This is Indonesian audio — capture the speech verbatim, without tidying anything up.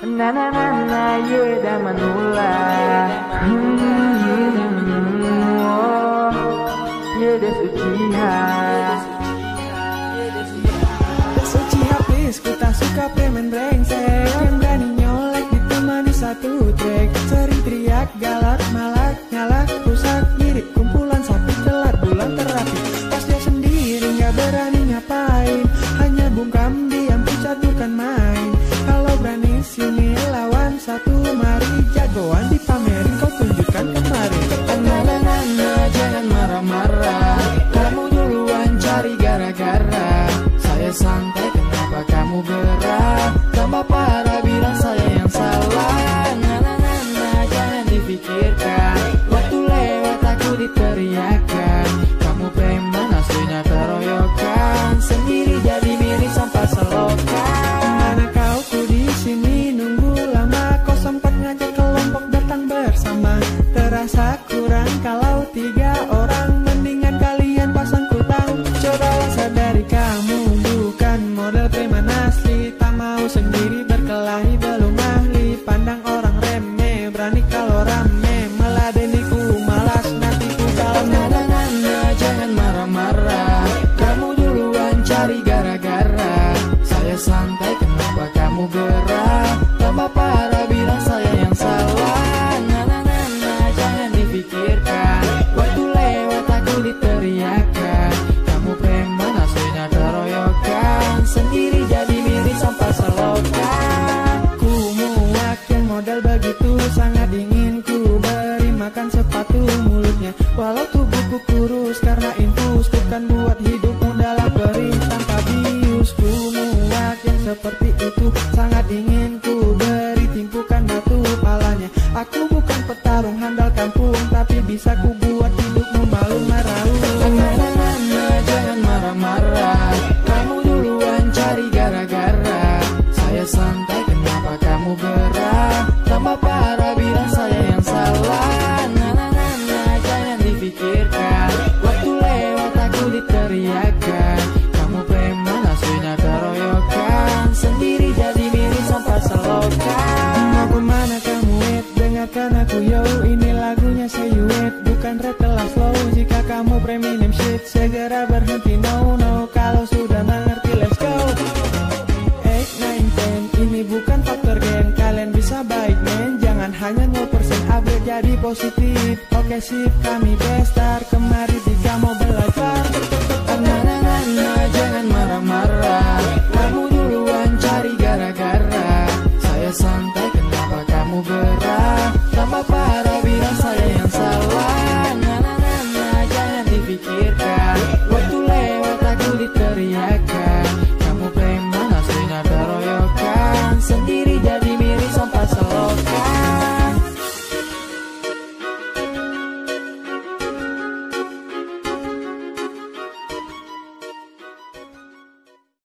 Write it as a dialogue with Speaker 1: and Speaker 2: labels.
Speaker 1: Na na na na ye da manula. Hmm, oh, ye des Uchiha.
Speaker 2: Suci habis, ku tak suka preman brengsek yang berani nyolek ditemani satu trek. Sering teriak, galak, malak, nyalak, rusak, mirip kumpulan sapi kelar bulan terapi. Pas dia sendiri gak berani ngapain, hanya bungkam diam pucat bukan main. Kalau berani sini lawan satu, mari jagoan dipamerin kau tunjukkan kemarin.
Speaker 1: Na na na na jangan marah-marah, kamu duluan cari gara-gara. Saya santai kenapa kamu gerah, tambah parah bilang saya yang salah. Na na na na jangan dipikirkan, waktu lewat aku diteriakan. Kamu preman aslinya keroyokan, sendiri jadi miris sampah selokan.
Speaker 2: Mana kau ku di sini nunggu lama, kau sempat ngajak kelompok datang bersama. Terasa kurang kalau tiga orang, mendingan kalian pasang kutang. Cobalah sadari kamu bukan model preman asli, tak mau sendiri berkelahi belum ahli. Pandang orang remeh, berani kalau rame, meladeniku malas nanti ku kalah.
Speaker 1: Na na na na jangan marah-marah, kamu duluan cari gara-gara. Saya santai kenapa kamu gerah, tambah parah bilang saya yang salah. Na na na na jangan dipikirkan, waktu lewat aku diteriakan. Kamu preman aslinya keroyokan, sendiri jadi miris sampah selokan.
Speaker 2: Ku muak yang modal begitu, sangat ingin ku beri makan sepatu mulutnya. Walau tubuhku kurus karena infus, bukan buat hidupmu dalam perih tanpa bius. Ku muak yang seperti itu, sangat ingin ku beri timpukan batu palanya. Aku bukan petarung handal kampung, tapi bisa ku buat hidupmu malu marahu.
Speaker 1: Na na na na jangan marah-marah, kamu duluan cari gara-gara. Saya santai kenapa kamu gerah, tambah parah bilang saya yang salah. Na na na na jangan dipikirkan, waktu lewat aku diteriakan. Kamu preman aslinya keroyokan, sendiri jadi miris sampah selokan.
Speaker 2: Mau kemana kamu wait, dengarkan aku yo. Ini lagunya Say You Wait, bukan rap kelas slow. Jika kamu premium shit, segera berhenti no no. Kalau sudah mengerti let's go. eight, nine, ten, ini bukan faktor gen. Kalian bisa baik men, jangan hanya nol persen upgrade jadi positif. Oke sip, kami bestar, kemari jika mau belajar.
Speaker 1: Na na na na jangan marah-marah, kamu duluan cari gara-gara. Saya santai kenapa kamu gerah, tambah parah bilang saya yang salah. Na na na na jangan dipikir